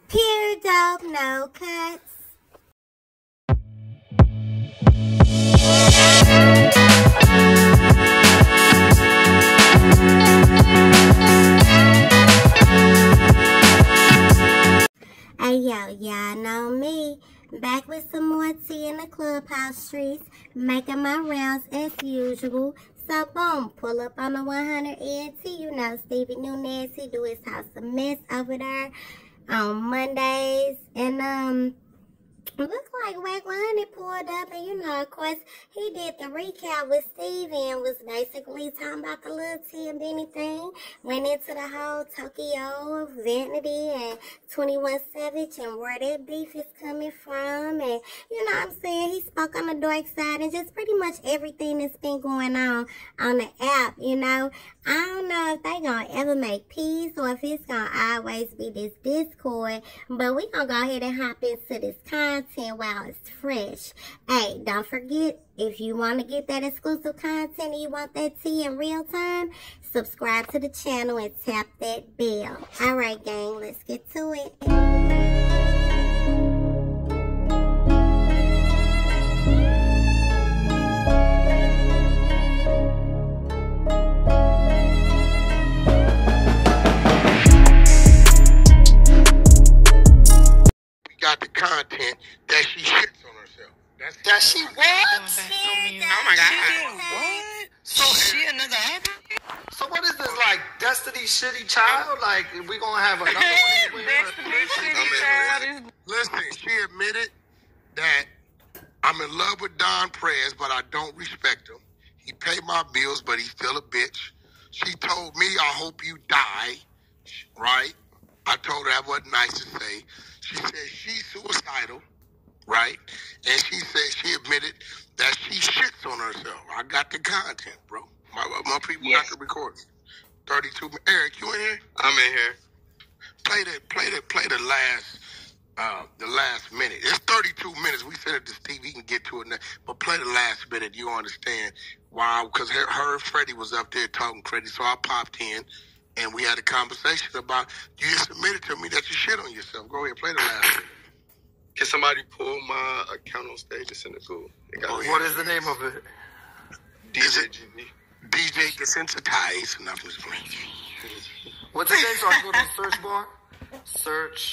Pure dope, no cuts. Hey yo, y'all know me. Back with some more tea in the clubhouse streets, making my rounds as usual. So boom, pull up on the 100 ENT. You know Stevie Nunez, he do his house a mess over there on Mondays. And looks like Wack 100 pulled up, and you know, of course, he did the recap with Stevie and was basically talking about the little T and Benny thing. Went into the whole Tokyo, Vanity, and 21 Savage, and where that beef is coming from. And you know what I'm saying? He spoke on the dark side and just pretty much everything that's been going on the app, you know. I don't know if they gonna ever make peace or if it's gonna always be this discord, but we gonna go ahead and hop into this content while it's fresh. Hey, don't forget, if you want to get that exclusive content and you want that tea in real time, subscribe to the channel and tap that bell. Alright gang, let's get to it. Got the content that she shits on herself. That she what? Oh my God. What? So She another app? So what is this, like Destiny Shitty Child? Like we gonna have another one? Destiny Shitty Child. Listen, she admitted that I'm in love with Don Prez, but I don't respect him. He paid my bills, but he's still a bitch. She told me, I hope you die, right? I told her that wasn't nice to say. She said she's suicidal, right? And she said she admitted that she shits on herself. I got the content, bro. My people got the recording. 32. Eric, you in here? I'm in here. Play the last minute. It's 32 minutes. We said it to Steve. He can get to it now. But play the last minute. You understand why? Because her and Freddie was up there talking crazy. So I popped in. And we had a conversation about, you just admitted to me that you shit on yourself. Go ahead, play the last one. Can somebody pull my account on stage and send it to? What is the name of it? DJ GB. DJ Desensitized. Enough is playing. What's his name? So I can go to the search bar. Search.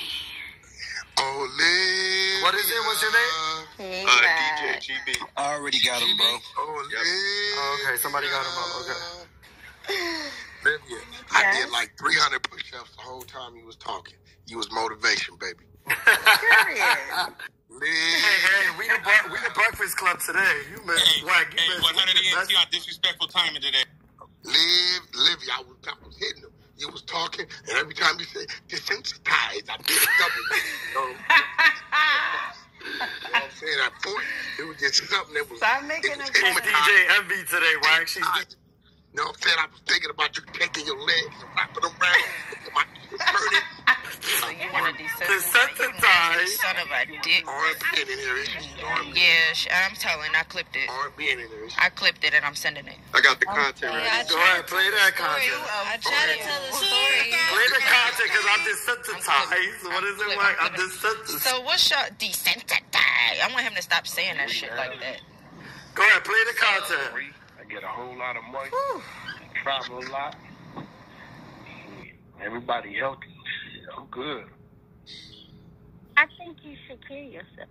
Olivia. What is it? What's your name? DJ GB. I already got him, bro. Olivia. Oh, okay, somebody got him up. Okay. Olivia. I did like 300 push-ups the whole time you was talking. You was motivation, baby. Hey, we the Breakfast Club today. You man, Wack. Hey, 100 ENT on disrespectful timing today. Livia, I was hitting him. You was talking, and every time you said desensitized, I did a double. You know what I'm saying? At point, it was just something that was. Stop making it was a DJ Envy today, Wack. She's you know what I'm saying? I was thinking about you taking your legs and wrapping them around. Hurting. So you want to desensitize. Son of a dick. R&B in here. Yeah, I'm telling. I clipped it. R&B in here. I clipped it and I'm sending it. I got the content ready. Go ahead, play that content. I tried to tell the story. Play the content because I'm desensitized. What is it, Wack? I'm desensitized. So what's your desensitized? I want him to stop saying that shit like that. Go ahead, play the content. I get a whole lot of money, travel a lot. Everybody healthy. I'm good. I think you should kill yourself.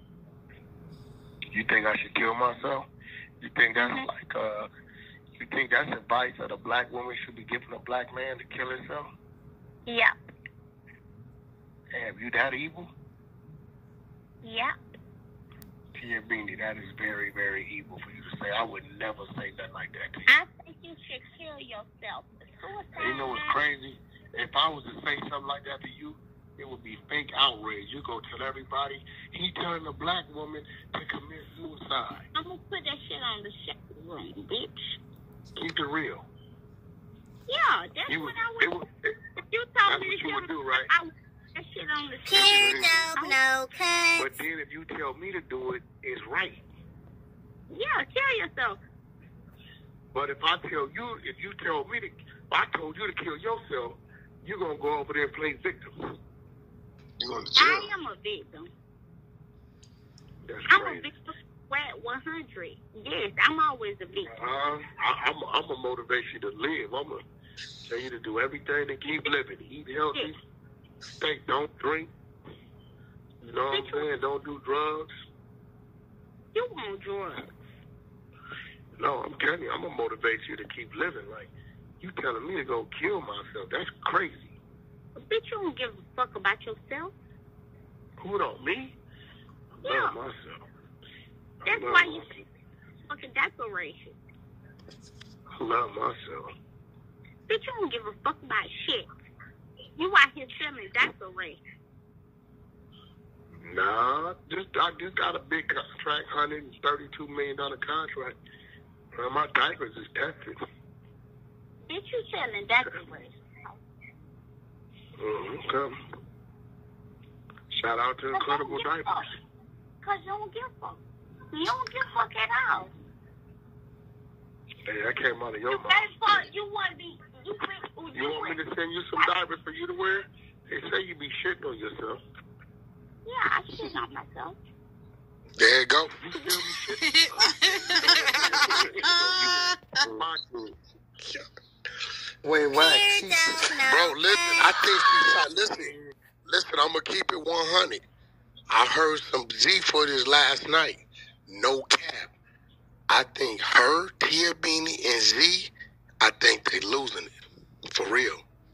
You think I should kill myself? You think that's you think that's advice that a black woman should be giving a black man to kill himself? Yeah. Damn, you that evil? Yeah. Tia Beanie, that is very, very evil for you to say. I would never say nothing like that to you. I think you should kill yourself. Suicide. You know what's crazy? If I was to say something like that to you, it would be fake outrage. You go tell everybody, he telling a black woman to commit suicide. I'm going to put that shit on the shit room, bitch. Keep it real. Yeah, that's what I would do. If you told me what you would do, right? I would put that shit on the shit Pure room. dope, no cuts. But then if you tell me to do it, it's right. Yeah, kill yourself. But if I tell you, if you tell me to, if I told you to kill yourself, you're going to go over there and play victim. going to jail. I am a victim. That's I'm a crazy. victim at 100. Yes, I'm always a victim. I'm gonna motivate you to live. I'm gonna tell you to do everything to keep living. Eat healthy. Stay. Don't drink. You know what I'm saying? Don't do drugs. You want drugs? No, I'm telling you, I'm gonna motivate you to keep living. Like you telling me to go kill myself? That's crazy. Bitch, you don't give a fuck about yourself. Who don't me? I love myself. That's why you fucking declaration. I love myself. Bitch, you don't give a fuck about shit. You out here selling declaration. Nah, I just got a big contract, $132 million contract. My diapers is tested. Bitch, you selling declaration. Okay. Shout out to Incredible Diapers. Because you don't give a fuck. You don't give a fuck at all. Hey, that came out of your mouth. You want to be... You want me to send you some diapers for you to wear? They say you be shitting on yourself. Yeah, I shit on myself. There you go. You still be shitting. Wait, what? Bro, listen, I think listen, I'm going to keep it 100. I heard some Z footage last night. No cap. I think her, Tia Beanie, and Z, I think they losing it. For real.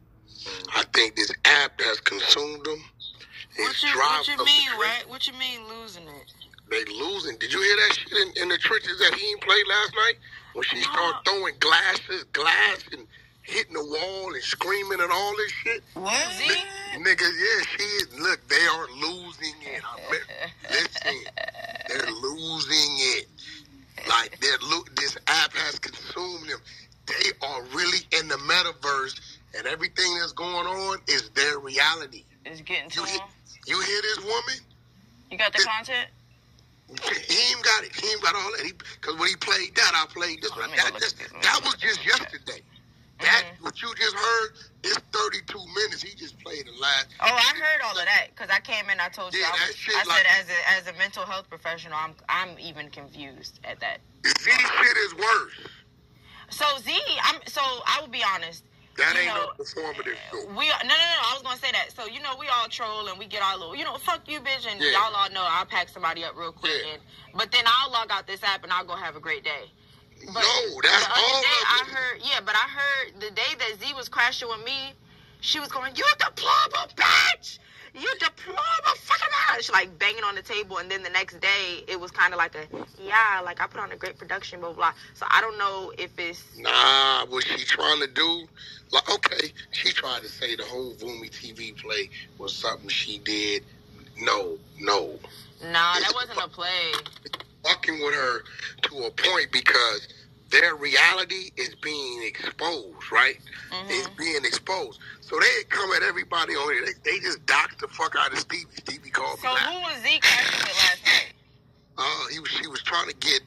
I think this app has consumed them. What you mean, right? What you mean losing it? They losing. Did you hear that shit in the trenches that he played last night? When she started throwing glass and hitting the wall and screaming and all this shit. What? Niggas, yeah, she is. Look, they are losing it. Listen, they're losing it. Like, this app has consumed them. They are really in the metaverse, and everything that's going on is their reality. It's getting to him. You hear this woman? You got the content? He ain't got it. He ain't got all that. Because when he played that, I played this one. That was just yesterday. That, what you just heard, is 32 minutes. He just played the last. Oh, I heard all of that because I came in. I told you. I said as a mental health professional, I'm even confused at that. Z shit is worse. So I will be honest. That ain't no performative show. No. I was gonna say that. So we all troll and we get our little, fuck you, bitch, and y'all all know I'll pack somebody up real quick. Yeah. But then I'll log out this app and I'll go have a great day. But no, that's all. I heard the day that Z was crashing with me, she was going, "You deplorable bitch! You deplorable fucking bitch!" Like banging on the table, and then the next day it was kind of like like I put on a great production, blah blah. So I don't know if it's what she trying to do. Like, okay, she tried to say the whole Vumi TV play was something she did. No. Nah, that wasn't a play. Fucking with her to a point because their reality is being exposed, right? Mm-hmm. It's being exposed. So they come at everybody on here. They just docked the fuck out of Stevie. Stevie called me. So who was Zeke crashing with last night? She was trying to get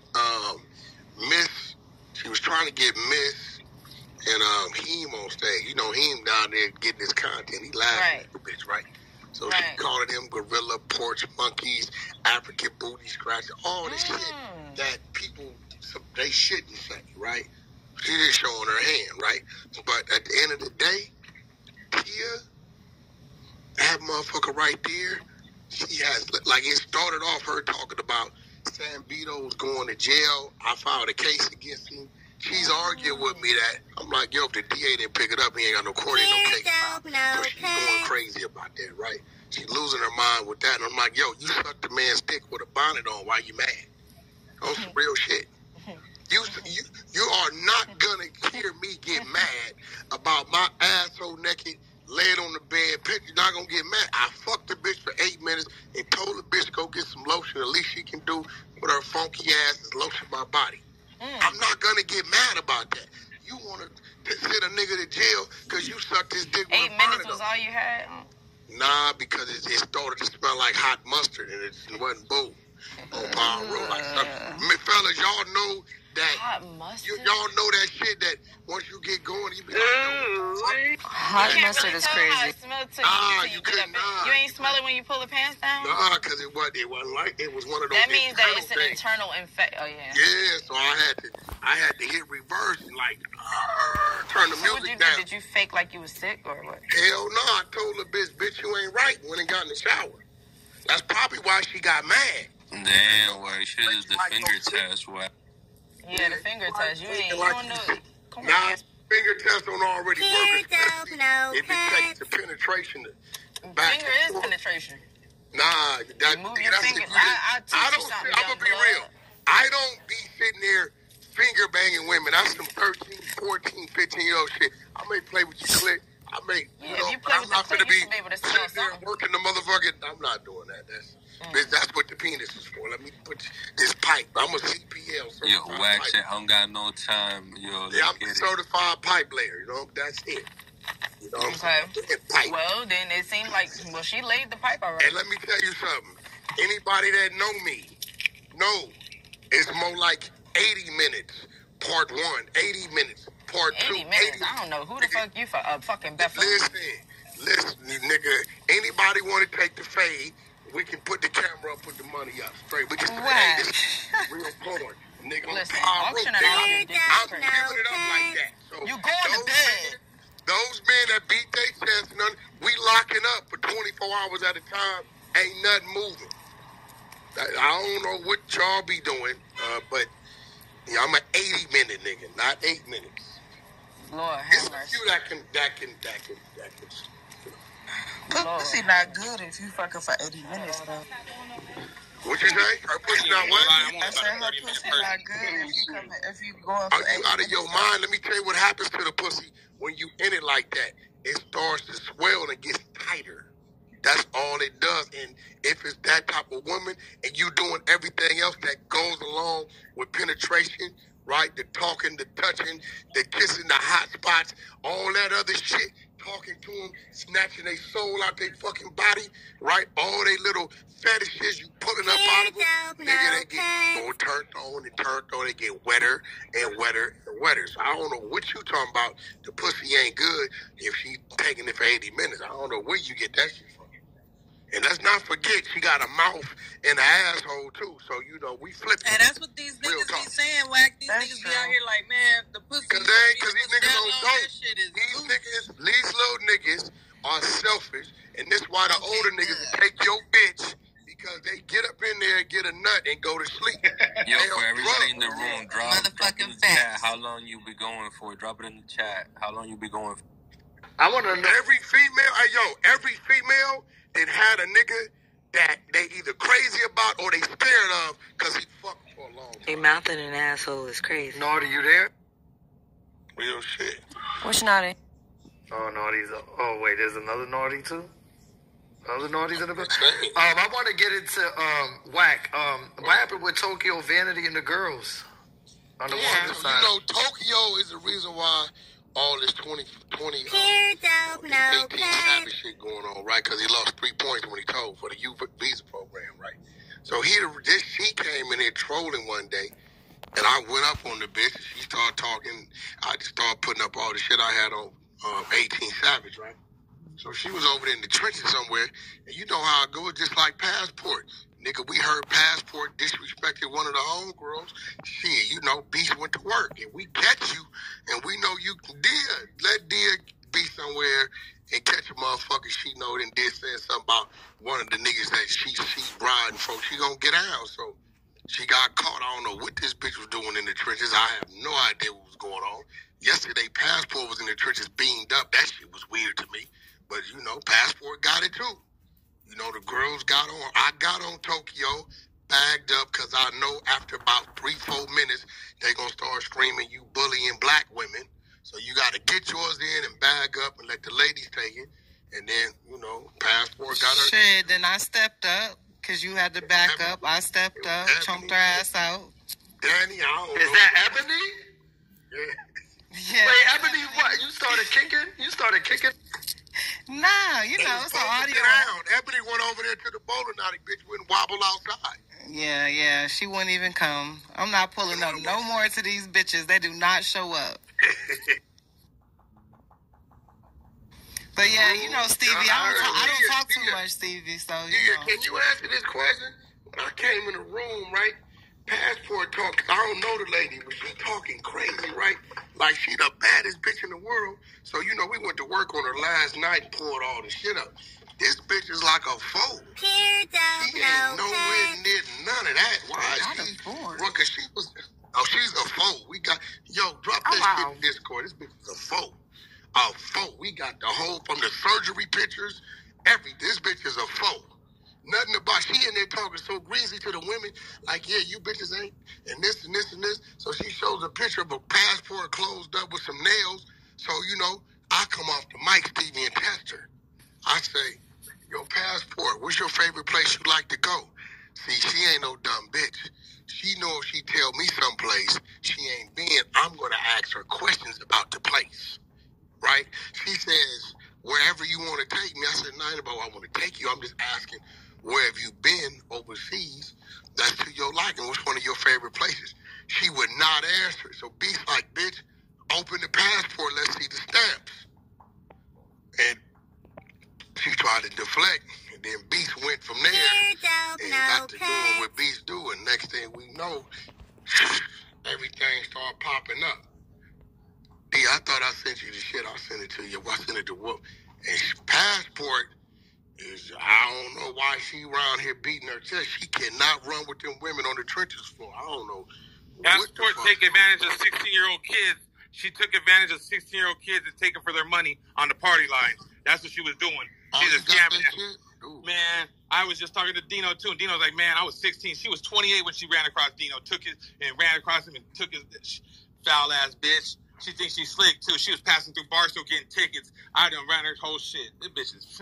Miss. She was trying to get Miss and Heem on stage. You know, Heem down there getting his content. He laughing at the bitch, right? So she calling them gorilla, porch monkeys, African booty scratcher, all this shit that people, they shouldn't say, right? She just showing her hand, right? But at the end of the day, Tia, that motherfucker right there, she has, like, it started off her talking about Sam Vito's going to jail. I filed a case against him. She's arguing with me that, I'm like, yo, if the DA didn't pick it up, he ain't got no court, ain't no case. So she's going crazy about that, right? She's losing her mind with that. And I'm like, yo, you sucked the man's dick with a bonnet on. Why you mad? On some real shit. You are not going to hear me get mad about my asshole naked, laid on the bed. You're not going to get mad. I fucked the bitch for 8 minutes and told the bitch go get some lotion. The least she can do with her funky ass is lotion my body. I'm not going to get mad about that. You want to send a nigga to jail because you sucked his dick with a bonnet on. 8 minutes was all you had? Nah, because it started to smell like hot mustard and it wasn't boo. On my road, like fellas, y'all know that. Hot mustard? Y'all know that shit that once you get going, you be like, hot mustard is crazy. You couldn't. You ain't smell smell it when you pull the pants down? Nah, because it wasn't like it was one of those. That means that it's an things. internal infection. Oh yeah. Yeah, so I had to hit reverse and like turn the So music what you down. Did you fake like you was sick or what? Hell no, I told the bitch, you ain't right. Went and got in the shower. That's probably why she got mad. Damn, well, you should have the finger test. What? Yeah, the finger test. You ain't. You don't know. Come on. Nah, finger test don't already work. No It detects the penetration. Back Finger is penetration. Nah, Move your finger. I teach you something. I'm gonna be real. I don't be sitting there finger banging women. That's some 13, 14, 15-year-old shit. I may play with your clit. I may, Yeah, you know, if you play I'm with not the gonna clit, you be should be able to smell sitting there something. working the motherfucking. I'm not doing that. That's what the penis is for. Let me put this pipe. I'm a CPL certified. Yo, wax it. I don't got no time. Yo, Yeah, I'm a certified pipe layer. You know, that's it. You know, Okay. pipe. Well, then it seemed like she laid the pipe already. And let me tell you something. Anybody that know me know it's more like 80 minutes, part 1, 80 minutes, part 2. 80 minutes. I don't know who the fuck you for fucking Bethlehem. Listen, nigga. Anybody want to take the fade? We can put the camera up, put the money up straight. We can say this real porn, nigga. Listen, I'm auction giving it off. it up like that. So You going to bed. those men that beat their chest, we locking up for 24 hours at a time. Ain't nothing moving. I don't know what y'all be doing, but yeah, I'm an 80-minute nigga, not 8 minutes. Lord, It's a few that can. Pussy not good if you fucking for 80 minutes, though. What you say? Her pussy not what? I said her pussy not good if you going for Are you out of your mind? Let me tell you what happens to the pussy when you in it like that. It starts to swell and gets tighter. That's all it does. And if it's that type of woman and you doing everything else that goes along with penetration, right? The talking, the touching, the kissing, the hot spots, all that other shit, talking to them, snatching their soul out their fucking body, right? All they little fetishes you pulling up out of them, nigga, they get more turned on and turned on. They get wetter and wetter and wetter. So I don't know what you talking about. The pussy ain't good if she taking it for 80 minutes. I don't know where you get that shit from. And let's not forget, she got a mouth and an asshole, too. So, you know, we flip it. And that's what these niggas be saying, Wack. These niggas be out here like, man, the pussy. Because these niggas don't go. These little niggas are selfish. And this why the older niggas will take your bitch because they get up in there, get a nut, and go to sleep. Yo, for everybody in the room, drop in the chat how long you be going for. Drop it in the chat. How long you be going for. I want to know. Every female that had a nigga that they either crazy about or they scared of because he fucked for a long time. A mouth and an asshole is crazy. Naughty, you there? Real shit. What's naughty? Oh, Naughty's. Oh, wait, there's another Naughty, too? Other Naughties in the book? I want to get into Wack. What happened with Tokyo Vanity and the girls? On the woman side. You know, Tokyo is the reason why all this 2020 18 Savage shit going on, right? Because he lost 3 points when he told for the youth visa program, right? So he came in here trolling one day, and I went up on the bitch. She started talking. I just started putting up all the shit I had on 18 Savage, right? So she was over there in the trenches somewhere, and you know how it goes, just like Passport. Nigga, we heard Passport disrespected one of the homegirls. Shit, you know, Beast went to work, and we catch you, and we know you did. Let Dia be somewhere and catch a motherfucker she know and did say something about one of the niggas that she riding for. She gonna get out. So she got caught. I don't know what this bitch was doing in the trenches. I have no idea what was going on. Yesterday, Passport was in the trenches beamed up. That shit was weird to me. But, you know, Passport got it, too. You know, the girls got on. I got on Tokyo, bagged up, because I know after about 3-4 minutes, they going to start screaming, you bullying black women. So you got to get yours in and bag up and let the ladies take it. And then, you know, Passport got her. Shit, then I stepped up, because you had to back up. I stepped up, chunked her ass out. Danny, I don't know. Is that Ebony? Yeah. Wait, Ebony, what? You started kicking? Nah, you know, it's an audio. Ebony went over there to the bowling alley, bitch, wouldn't wobble outside. Yeah, she wouldn't even come. I'm not pulling up no more to these bitches. They do not show up. But yeah, you know, Stevie, I don't talk too much, Stevie, so you know. Can you answer this question? When I came in the room, right? Passport talk. I don't know the lady, but she talking crazy, right? Like she the baddest bitch in the world. So you know, we went to work on her last night and poured all the shit up. This bitch is like a foe. She ain't nowhere near none of that. Why is she? Well, cause she was. Oh, she's a foe. We got drop that shit in Discord. This bitch is a foe. A foe. We got the whole from the surgery pictures. This bitch is a foe. Nothing about she in there talking so greasy to the women, like, yeah, you bitches ain't, and this and this and this. So she shows a picture of a passport closed up with some nails. So, you know, I come off the mic, Stevie, and test her. I say, your passport, what's your favorite place you like to go? See, she ain't no dumb bitch. She know if she tell me someplace she ain't been, I'm going to ask her questions about the place, right? She says, wherever you want to take me. I said, not about I want to take you. I'm just asking, where have you been overseas that's to your liking? What's one of your favorite places? She would not answer. So Beast like, bitch, open the passport. Let's see the stamps. And she tried to deflect. And then Beast went from there and got to doing what Beast do. And next thing we know, everything started popping up. D, I thought I sent you the shit. I sent it to you. I sent it to Whoop. And passport is, I don't know why she around here beating her chest. She cannot run with them women on the trenches floor. I don't know. Passport take advantage of 16-year-old kids. She took advantage of 16-year-old kids and taking for their money on the party lines. That's what she was doing. She's just scamming. Man, I was just talking to Dino too. And Dino's like, man, I was 16. She was 28 when she ran across Dino. Took it and ran across him and took his foul ass bitch. She thinks she's slick too. She was passing through Barstow getting tickets. I done ran her whole shit. This bitch is.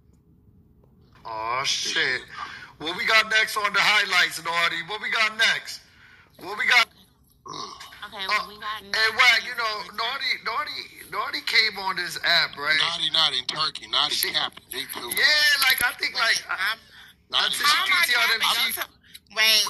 Oh shit! What we got next on the highlights, Naughty? What we got next? What we got? Okay, well, we got. Hey, Wack, you know, Naughty came on this app, right? Naughty not in Turkey. Naughty capping. They too. Yeah, like I think like. Wait.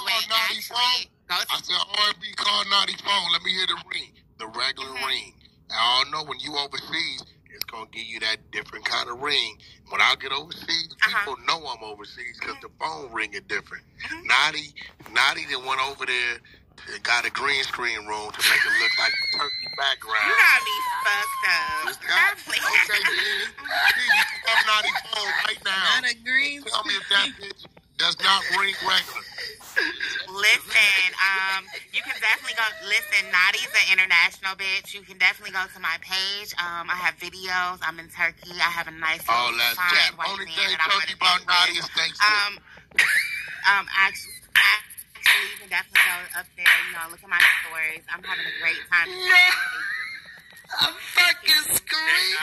I said R&B call Naughty phone. Let me hear the ring, the regular ring. I don't know when you overseas. It's going to give you that different kind of ring. When I get overseas, people know I'm overseas because the phone ring is different. Naughty then went over there and got a green screen room to make it look like a turkey background. You got me fucked up. Okay, I'm Naughty's phone right now. Not a green Tell me if that bitch does not ring regular. Listen, you can definitely go. Listen, Naughty's an international bitch. You can definitely go to my page. I have videos. I'm in Turkey. I have a nice. Oh, let's chat. Only thing Turkey about Naughty is Thanksgiving. Actually, you can definitely go up there. You know, look at my stories. I'm having a great time. I'm fucking screaming.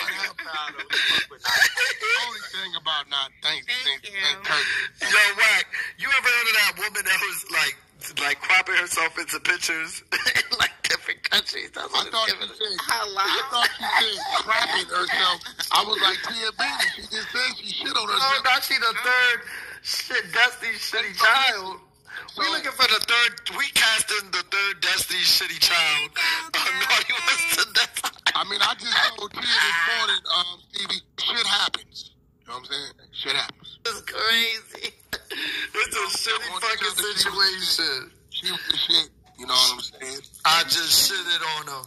Only thing about not Thanksgiving. Yo, Wack, you ever heard of that woman that was like cropping herself into pictures in like different countries? That's what I thought she said cropping herself. I was like, Tia Beanie. She just said she shit on herself. Oh, now she the third Destiny Shitty Child. We looking for the third. We casting the third Destiny Shitty Child. Naughty was to death. I mean, I just told Tia this morning, Stevie, shit happens. You know what I'm saying? Shit happens. It's crazy. It's a shitty fucking situation. She was the shit. You know what I'm saying? I just shitted on him.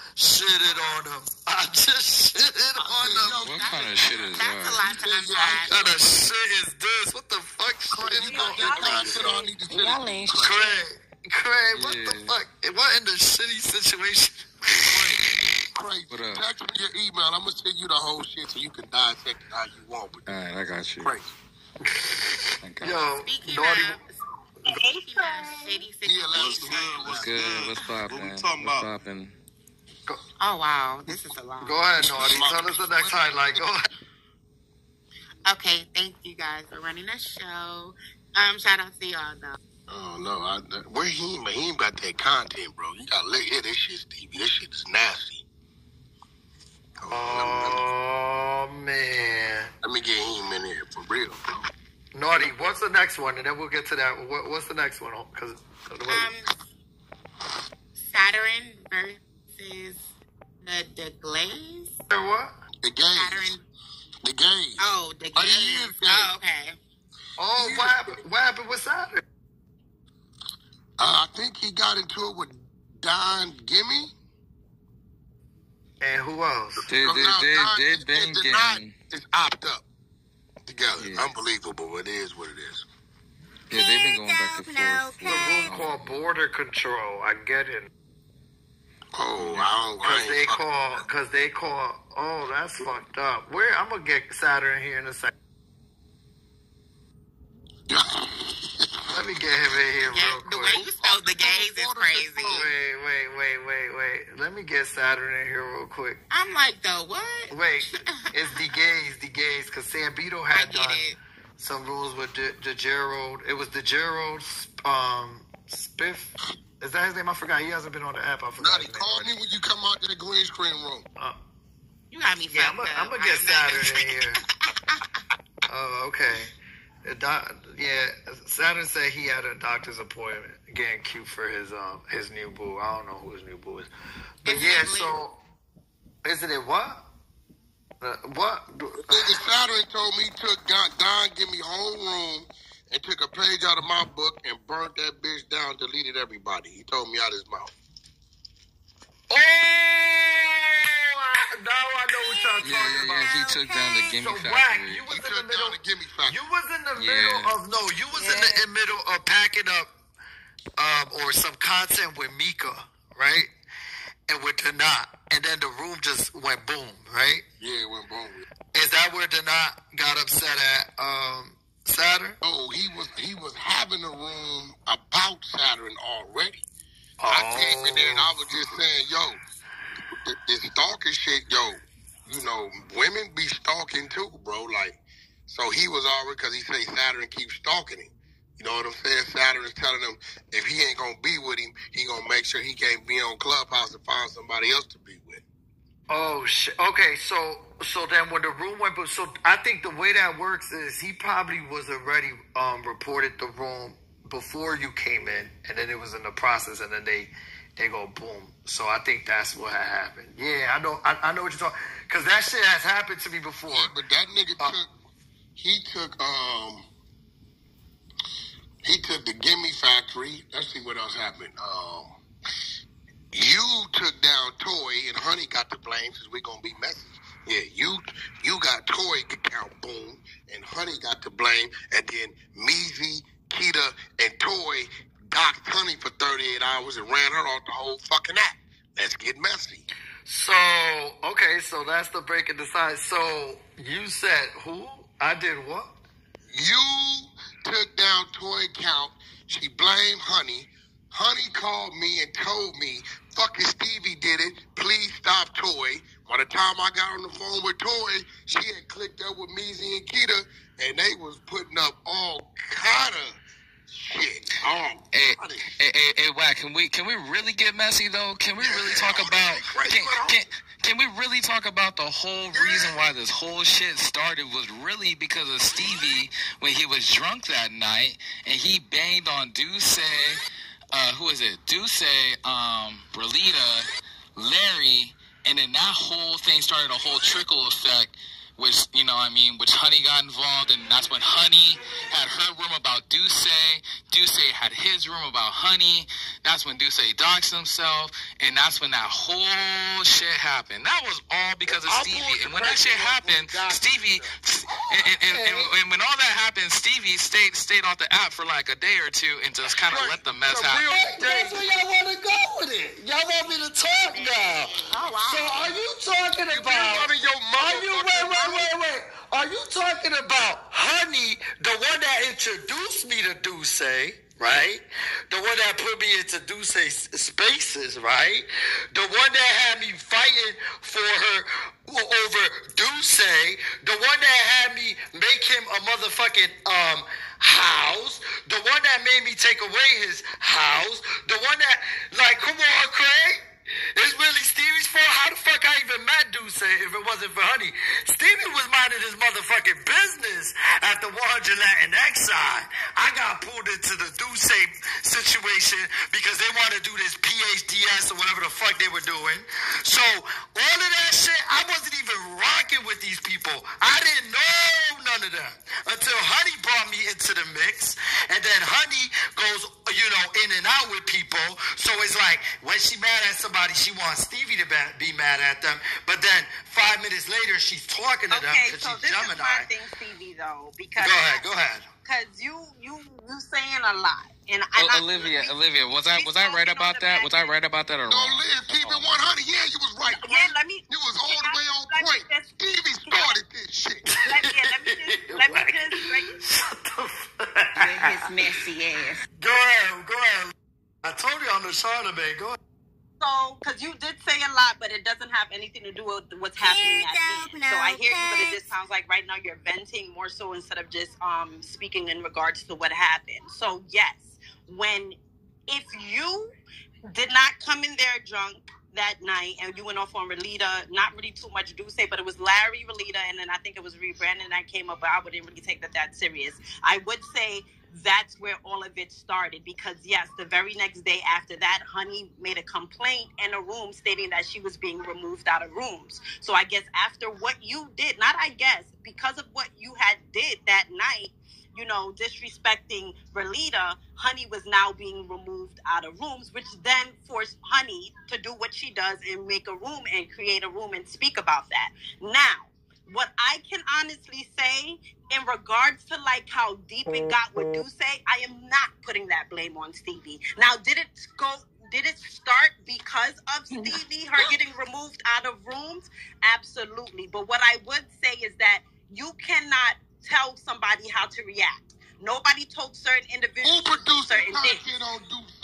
I just shitted on him. What kind of shit is that? That's a lot to unpack. What kind of shit is this? What the fuck? Craig, what the fuck? What in the shitty situation? Crazy. Text me your email. I'm gonna send you the whole shit so you can dissect it how you want. All right, I got you. Crazy. Yo, Speaking Naughty. of shitty situations. What's good? What's poppin'? What we talking about? What's poppin'? Oh wow, this is a lot. Go ahead, Naughty. Tell us the next highlight. Go ahead. Okay, thank you guys for running the show. Shout out to y'all though. Oh no, where he ain't got that content, bro. You gotta hear this shit, Stevie. This shit is nasty. Oh man. Let me get him in here for real, bro. Naughty, what's the next one? And then we'll get to that. What's the next one? Because Saturn versus the Glaze. What? The gays. The gays. Oh, the gays. Oh, okay. Oh, what happened with Saturn? I think he got into it with Don Gimme. And who else? They been getting... It's opt up together. Yeah. Unbelievable, but it is what it is. Yeah, they've been going back and forth. The room called Border Control. I get it. Oh, Because they call. Oh, that's fucked up. I'm gonna get Saturn here in a second. Let me get him in here real quick. The way you spelled the gays is crazy. Wait. Let me get Saturn in here real quick. I'm like, though, what? Wait, it's the gays, because Sambito had done some rules with the Gerald. It was the Gerald Spiff. Is that his name? I forgot. He hasn't been on the app. I forgot. He called me when you come out to the green screen room. You got me fucked up. I'm going to get Saturn in here. Oh, okay. Saturn said he had a doctor's appointment getting cute for his new boo. I don't know who his new boo is. But isn't it what? What? Saturn told me he took Don give me whole room and took a page out of my book and burnt that bitch down, deleted everybody. He told me out his mouth. Oh! Now I know what y'all talking about. Yeah, he took down the Gimme Factory. You was in the middle of the middle of packing up or some content with Mika, right? And with Danat. And then the room just went boom, right? Yeah, it went boom. Is that where Danat got upset at Saturn? Oh, he was having a room about Saturn already. I came in there and I was just saying, yo, this stalking shit, you know, women be stalking too, bro. Like, so he was already, because he say Saturn keeps stalking him. You know what I'm saying? Saturn is telling him if he ain't gonna be with him, he gonna make sure he can't be on Clubhouse and find somebody else to be with. Oh shit. Okay, so then when the room went, so I think the way that works is he probably was already reported the room before you came in, and then it was in the process, and then they go boom. So I think that's what had happened. Yeah, I know what you're talking, because that shit has happened to me before. Yeah, but that nigga he took the Gimme Factory. Let's see what else happened. You took down Toy, and Honey got to blame since we're gonna be messy. Yeah, you got Toy account boom, and Honey got to blame, and then Meezy, Keita, and Toy docked Honey for 38 hours and ran her off the whole fucking app. Let's get messy. So, okay, so that's the break in the side. So, you said who? I did what? You took down Toy account. She blamed Honey. Honey called me and told me, fucking Stevie did it. Please stop Toy. By the time I got on the phone with Toy, she had clicked up with Meezy and Keita, and they was putting up all kind of shit. Hey, Wack, can we really get messy though? Can we really talk about can we really talk about the whole reason why this whole shit started was really because of Stevie when he was drunk that night and he banged on Duce, who is it? Duce, Bralita, Larry, and then that whole thing started a whole trickle effect. Which, you know what I mean, which Honey got involved, and that's when Honey had her room about Duce. Duce had his room about Honey. That's when Duce doxed himself, and that's when that whole shit happened. That was all because of Stevie. And when that shit happened, Stevie, and when all that happened, Stevie stayed off the app for like a day or two and just kind of let the mess happen. That's where y'all want to go with it. Y'all want me to talk now. Oh, wow. So are you talking about... Wait. Are you talking about Honey, the one that introduced me to Duce, right? The one that put me into Duce's spaces, right? The one that had me fighting for her over Duce. The one that had me make him a motherfucking house. The one that made me take away his house. The one that, like, come on, Craig. It's really Stevie's fault. How the fuck I even met Duce if it wasn't for Honey? Stevie was minding his motherfucking business at the 100 Latinx side. I got pulled into the Duce situation because they want to do this PhDS or whatever the fuck they were doing. So all of that shit, I wasn't even rocking with these people. I didn't know none of them until Honey brought me into the mix, and then Honey goes, you know, in and out with people. So it's like when she mad at somebody, she wants Stevie to be mad at them, but then 5 minutes later she's talking to them because she's Gemini. Okay, so this is my thing, Stevie, though, because go ahead. Because you saying a lot, and Olivia, was I right about that? Was I right about that or wrong? No, Liv, keep it 100. Yeah, you was right. Yeah, you was all the way on point. Stevie started this shit. Let me just shut the fuck up. His messy ass. Go ahead. I told you I'm the Charlemagne. Go ahead. So, because you did say a lot, but it doesn't have anything to do with what's happening at the end. So I hear you, but it just sounds like right now you're venting more so instead of just speaking in regards to what happened. So yes, if you did not come in there drunk that night and you went off on Relita, not really too much Duce, but it was Larry, Relita, and then I think it was Brandon that came up, but I wouldn't really take that serious. I would say that's where all of it started because, yes, the very next day after that, Honey made a complaint in a room stating that she was being removed out of rooms. So I guess after what you did, because of what you had did that night, you know, disrespecting Relita, Honey was now being removed out of rooms, which then forced Honey to do what she does and make a room and create a room and speak about that. Now, what I can honestly say in regards to like how deep it got with Duce, I am not putting that blame on Stevie. Now, did it start because of Stevie, her getting removed out of rooms? Absolutely. But what I would say is that you cannot tell somebody how to react. Nobody told certain individuals to do certain things. So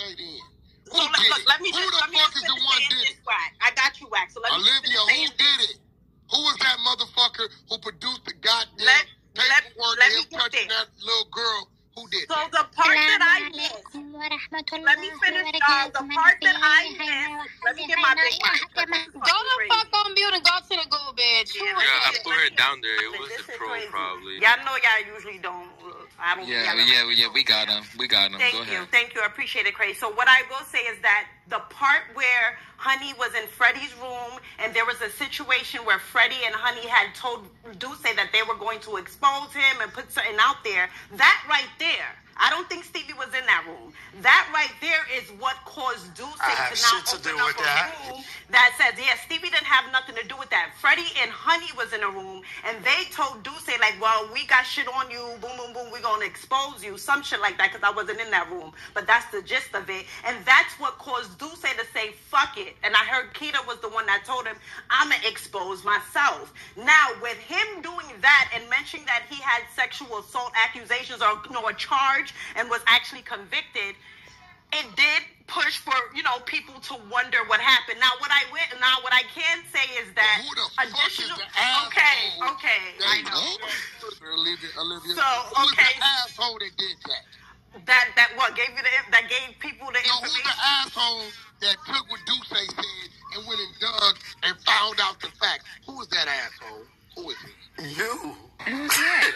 look, let me finish this, Wack. I got you, Wack. So let me Olivia, who did it? Who was that motherfucker who produced the goddamn paperwork and him touching that little girl? Who did so the part that I missed, let me finish, y'all. The part that I missed, let me get my big mic. Go the fuck on mute and go to the go bed. Yeah, I put her down there. It was the pro, probably. Y'all know y'all usually don't. I don't. Yeah, we got him. Thank you. I appreciate it, Craig. So what I will say is that the part where Honey was in Freddie's room and there was a situation where Freddie and Honey had told Duce that they were going to expose him and put something out there, that right there, I don't think Stevie was in that room. That right there is what caused Duce to now open up a room that says, yeah, Stevie didn't have nothing to do with that. Freddie and Honey was in a room and they told Duce, like, well, we got shit on you, boom, boom, boom, we're going to expose you, some shit like that, because I wasn't in that room. But that's the gist of it. And that's what caused Duce to say, fuck it. And I heard Keita was the one that told him, I'm going to expose myself. Now, with him doing that and mentioning that he had sexual assault accusations or a charge and was actually convicted, it did push for, people to wonder what happened. Now, what I can say is that additional. Okay, I know. Olivia, so, okay. Who's the asshole that did that? That gave people the information. Who's the asshole that took what Duce said and went and dug and found out the facts? Who is that asshole? Who is he? You. Who's that?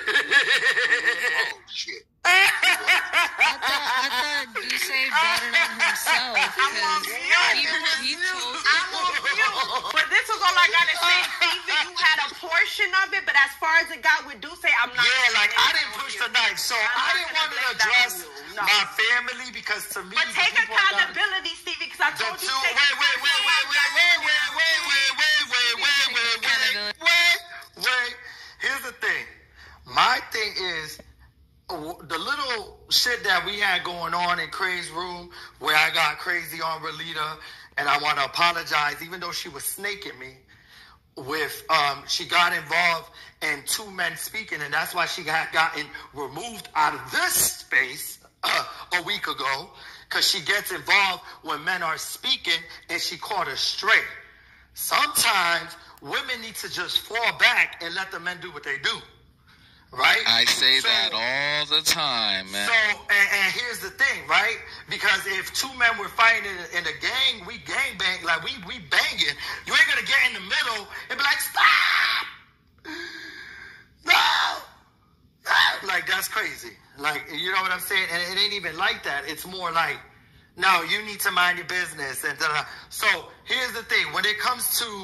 Oh shit. I thought Duce brought it on himself because he chose. I'm on mute. But this was all I gotta say. Stevie, you had a portion of it, but as far as it got with Duce, I'm not. Yeah, like I didn't push the knife, so I didn't want to address my family because to me. But take accountability, Stevie, because I told you. Wait. Here's the thing. My thing is, the little shit that we had going on in Craig's room where I got crazy on Relita, and I want to apologize, even though she was snaking me with, she got involved in two men speaking, and that's why she had gotten removed out of this space a week ago, because she gets involved when men are speaking, and she caught her straight. Sometimes women need to just fall back and let the men do what they do. Right? I say that all the time, man. So, and here's the thing, right? Because if two men were fighting in a gang, we gang bang, like we banging. You ain't gonna get in the middle and be like, stop! No! Like, that's crazy. Like, you know what I'm saying? And it ain't even like that. It's more like, no, you need to mind your business. And so here's the thing: when it comes to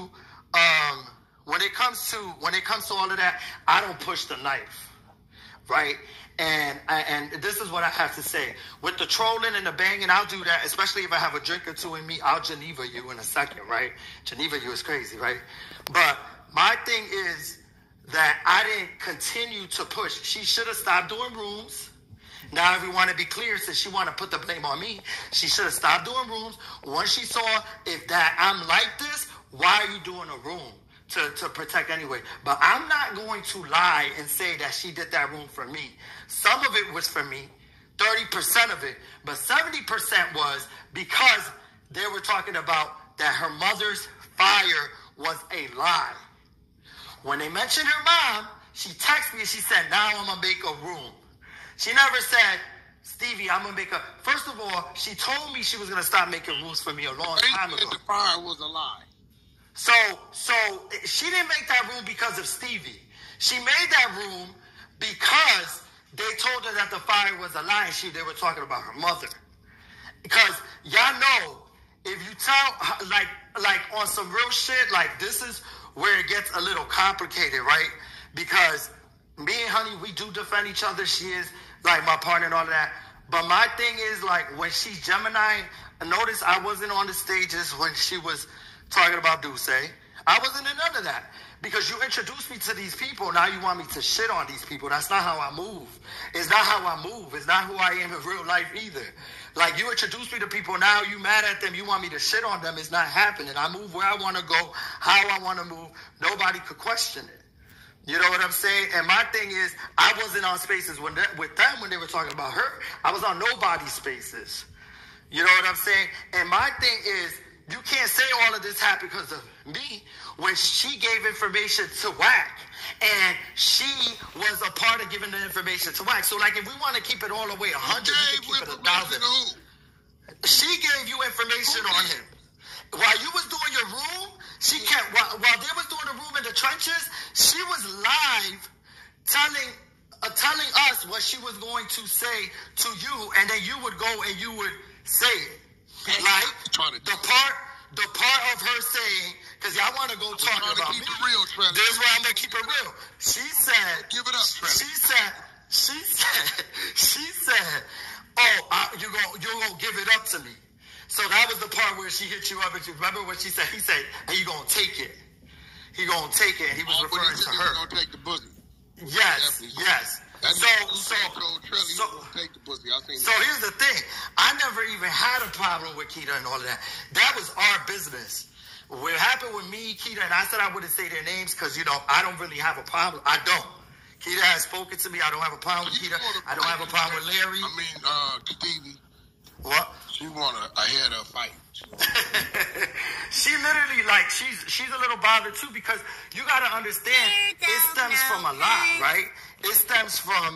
all of that, I don't push the knife, right? And this is what I have to say. With the trolling and the banging, I'll do that, especially if I have a drink or two in me. I'll Geneva you in a second, right? Geneva you is crazy, right? But my thing is that I didn't continue to push. She should have stopped doing rooms. Now, if we want to be clear, since she want to put the blame on me, she should have stopped doing rooms. Once she saw if that I'm like this, why are you doing a room? To protect anyway. But I'm not going to lie and say that she did that room for me. Some of it was for me, 30% of it, but 70% was because they were talking about that her mother's fire was a lie. When they mentioned her mom, she texted me and she said, now I'm going to make a room. She never said, Stevie, I'm going to make a... First of all, she told me she was going to stop making rooms for me a long time ago. The fire was a lie. So she didn't make that room because of Stevie. She made that room because they told her that the fire was a lie and they were talking about her mother. Because y'all know, if you tell, like on some real shit, like this is where it gets a little complicated, right? Because me and Honey, we do defend each other. She is like my partner and all of that. But my thing is, like, when she's Gemini, notice I wasn't on the stages when she was talking about Duce. I wasn't in none of that. Because you introduced me to these people, now you want me to shit on these people. That's not how I move. It's not how I move. It's not who I am in real life either. Like, you introduced me to people, now you mad at them, you want me to shit on them. It's not happening. I move where I want to go, how I want to move. Nobody could question it. You know what I'm saying? And my thing is, I wasn't on spaces with them when they were talking about her. I was on nobody's spaces. You know what I'm saying? And my thing is, you can't say all of this happened because of me when she gave information to Wack. And she was a part of giving the information to Wack. So, like, if we want to keep it all the way 100, we can keep it 1,000. She gave you information on him. While you was doing your room, she kept, while they was doing the room in the trenches, she was live telling us what she was going to say to you, and then you would go and you would say it. Like, the part of her saying, because y'all want to go talk about me. This is where I'm going to keep it real. She said, give it up, Trevor. She said, oh, you're going to give it up to me. So that was the part where she hit you up. And you remember what she said? He said, hey, you going to take it. He going to take it. And he was referring to her. Going to take the pussy. Yes. So here's the thing. I never even had a problem with Keita and all of that. That was our business. What happened with me, Keita, and I said I wouldn't say their names because, you know, I don't really have a problem. I don't. Keita has spoken to me. I don't have a problem with Keita. I don't have a problem with Larry. Stevie. What? She want a head of fight. She literally, like, she's a little bothered too because you got to understand it stems from a lot, right? It stems from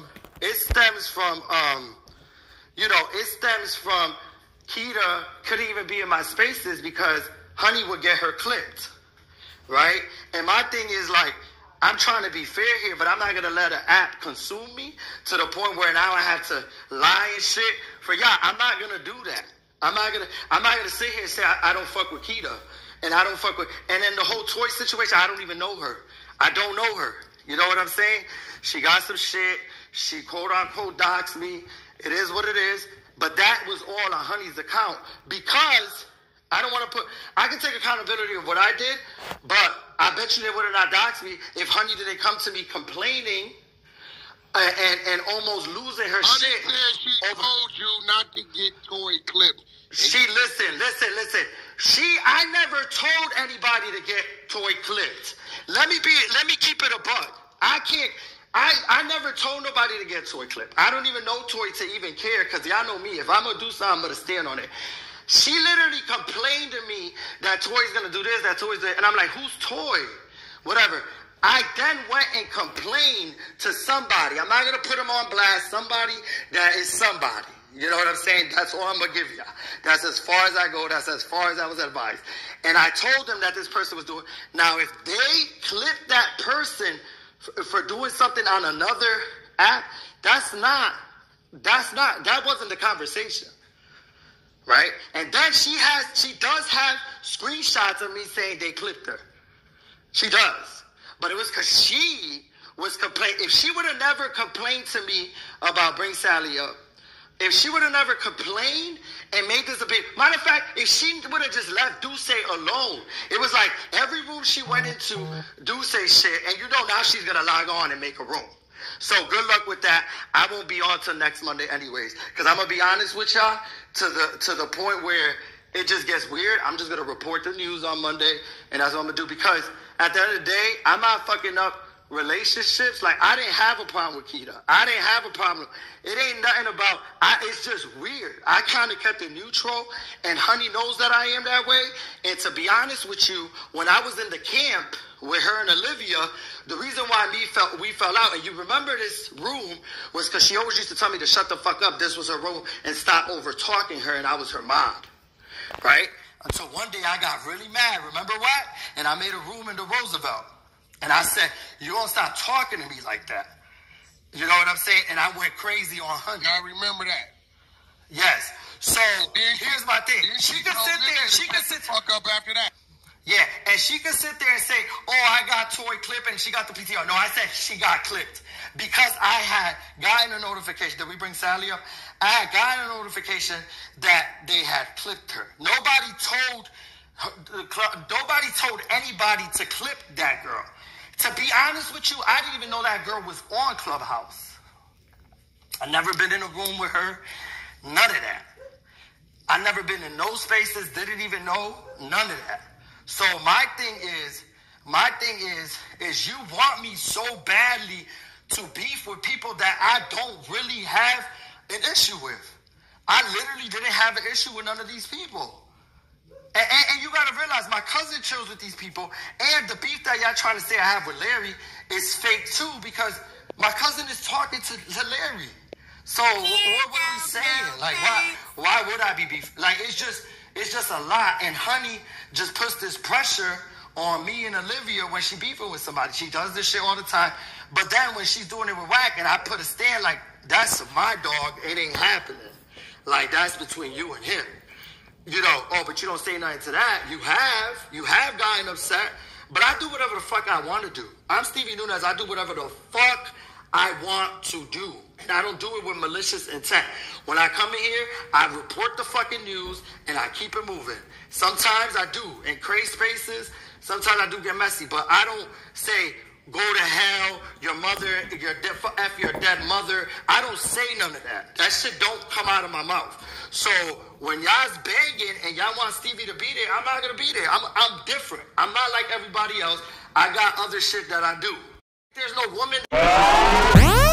Keita couldn't even be in my spaces because Honey would get her clipped, right? And my thing is, like, I'm trying to be fair here, but I'm not going to let an app consume me to the point where now I have to lie and shit for y'all. I'm not going to do that. I'm not gonna sit here and say I don't fuck with Keita and I don't fuck with, and then the whole toy situation, I don't even know her. I don't know her. You know what I'm saying? She got some shit. She quote unquote doxed me. It is what it is. But that was all on Honey's account because I don't want to I can take accountability of what I did, but I bet you they would have not doxed me if Honey didn't come to me complaining and almost losing her Honey shit. Said she told you not to get toy clipped. Listen. I never told anybody to get toy clipped. Let me keep it a buck. I never told nobody to get toy clipped. I don't even know Toy to even care because y'all know me. If I'm going to do something, I'm going to stand on it. She literally complained to me that Toy's going to do this, that Toy's that. And I'm like, who's Toy? Whatever. I then went and complained to somebody. I'm not going to put them on blast. Somebody that is somebody. You know what I'm saying? That's all I'm going to give you. That's as far as I go. That's as far as I was advised. And I told them that this person was doing. Now, if they clip that person for doing something on another app, that wasn't the conversation. Right? And then she does have screenshots of me saying they clipped her. She does. But it was because she was complaining. If she would have never complained to me about Bring Sally Up, if she would have never complained and made this a big... Matter of fact, if she would have just left Duce alone, it was like every room she went into, Duce shit, and you know now she's going to log on and make a room. So good luck with that. I won't be on till next Monday anyways. Because I'm going to be honest with y'all, to the point where it just gets weird. I'm just going to report the news on Monday, and that's what I'm going to do. Because at the end of the day, I'm not fucking up relationships. Like, I didn't have a problem with Keita. I didn't have a problem. It ain't nothing about... it's just weird. I kind of kept it neutral, and Honey knows that I am that way. And to be honest with you, when I was in the camp with her and Olivia, the reason why we fell out, and you remember this room, was because she always used to tell me to shut the fuck up. This was her room, and stop over talking her, and I was her mom. Right? Until one day I got really mad. Remember what? And I made a room in the Roosevelt. And I said, you don't stop talking to me like that. You know what I'm saying? And I went crazy on Honey. I remember that. Yes. So here's my thing. She can sit there and she can sit fuck up after that. Yeah, and she can sit there and say, oh, I got Toy clipped and she got the PTR. No, I said she got clipped because I had gotten a notification. Did we bring Sally up? I had gotten a notification that they had clipped her. Nobody told anybody to clip that girl. To be honest with you, I didn't even know that girl was on Clubhouse. I never been in a room with her. None of that. I never been in no spaces. Didn't even know none of that. So my thing is you want me so badly to beef with people that I don't really have an issue with. I literally didn't have an issue with none of these people. And you got to realize my cousin chills with these people, and the beef that y'all trying to say I have with Larry is fake too, because my cousin is talking to Larry. So what are we saying? Like, why would I be beef? Like, it's just a lot. And Honey just puts this pressure on me and Olivia when she beefing with somebody. She does this shit all the time. But then when she's doing it with Wack, and I put a stand like, that's my dog, it ain't happening. Like, that's between you and him. You know, oh, but you don't say nothing to that. You have gotten upset, but I do whatever the fuck I want to do. I'm Stevie Nunes. I do whatever the fuck I want to do. And I don't do it with malicious intent. When I come in here, I report the fucking news and I keep it moving. Sometimes I do. In crazy spaces, sometimes I do get messy, but I don't say, go to hell, your mother, F your dead mother. I don't say none of that. That shit don't come out of my mouth. So when y'all's begging and y'all want Stevie to be there, I'm not going to be there. I'm different. I'm not like everybody else. I got other shit that I do. There's no woman...